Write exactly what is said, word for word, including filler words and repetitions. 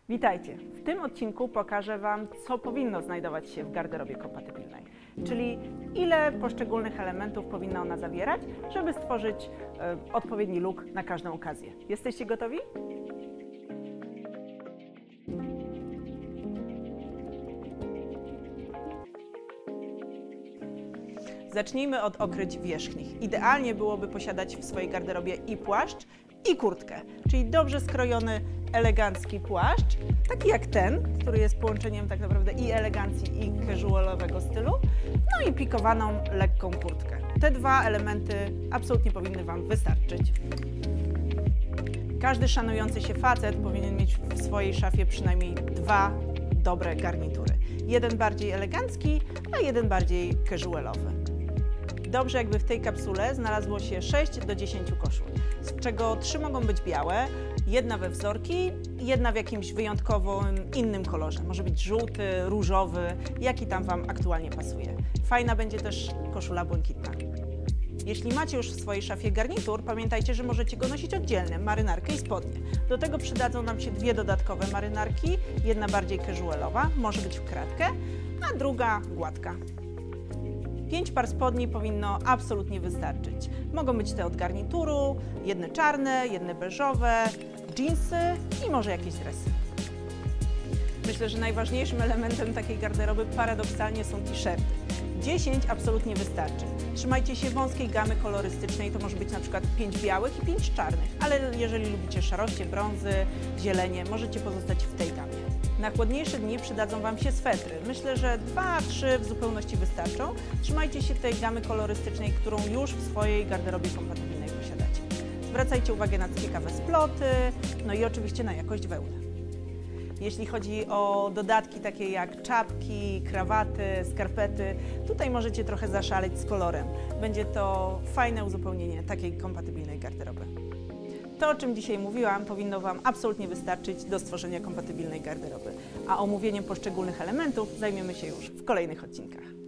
Witajcie! W tym odcinku pokażę Wam, co powinno znajdować się w garderobie kompatybilnej, czyli ile poszczególnych elementów powinna ona zawierać, żeby stworzyć e, odpowiedni look na każdą okazję. Jesteście gotowi? Zacznijmy od okryć wierzchnich. Idealnie byłoby posiadać w swojej garderobie i płaszcz, i kurtkę, czyli dobrze skrojony, elegancki płaszcz, taki jak ten, który jest połączeniem tak naprawdę i elegancji, i casualowego stylu, no i pikowaną, lekką kurtkę. Te dwa elementy absolutnie powinny Wam wystarczyć. Każdy szanujący się facet powinien mieć w swojej szafie przynajmniej dwa dobre garnitury. Jeden bardziej elegancki, a jeden bardziej casualowy. Dobrze, jakby w tej kapsule znalazło się sześć do dziesięciu koszul, z czego trzy mogą być białe, jedna we wzorki, jedna w jakimś wyjątkowym innym kolorze. Może być żółty, różowy, jaki tam Wam aktualnie pasuje. Fajna będzie też koszula błękitna. Jeśli macie już w swojej szafie garnitur, pamiętajcie, że możecie go nosić oddzielnie, marynarkę i spodnie. Do tego przydadzą nam się dwie dodatkowe marynarki, jedna bardziej casualowa, może być w kratkę, a druga gładka. Pięć par spodni powinno absolutnie wystarczyć. Mogą być te od garnituru, jedne czarne, jedne beżowe, dżinsy i może jakieś dresy. Myślę, że najważniejszym elementem takiej garderoby paradoksalnie są t-shirty. dziesięć absolutnie wystarczy. Trzymajcie się wąskiej gamy kolorystycznej, to może być na przykład pięć białych i pięć czarnych, ale jeżeli lubicie szaroście, brązy, zielenie, możecie pozostać w tej gamie. Na chłodniejsze dni przydadzą Wam się swetry. Myślę, że dwa, trzy w zupełności wystarczą. Trzymajcie się tej gamy kolorystycznej, którą już w swojej garderobie kompatybilnej posiadacie. Zwracajcie uwagę na ciekawe sploty, no i oczywiście na jakość wełny. Jeśli chodzi o dodatki takie jak czapki, krawaty, skarpety, tutaj możecie trochę zaszaleć z kolorem. Będzie to fajne uzupełnienie takiej kompatybilnej garderoby. To, o czym dzisiaj mówiłam, powinno Wam absolutnie wystarczyć do stworzenia kompatybilnej garderoby, a omówieniem poszczególnych elementów zajmiemy się już w kolejnych odcinkach.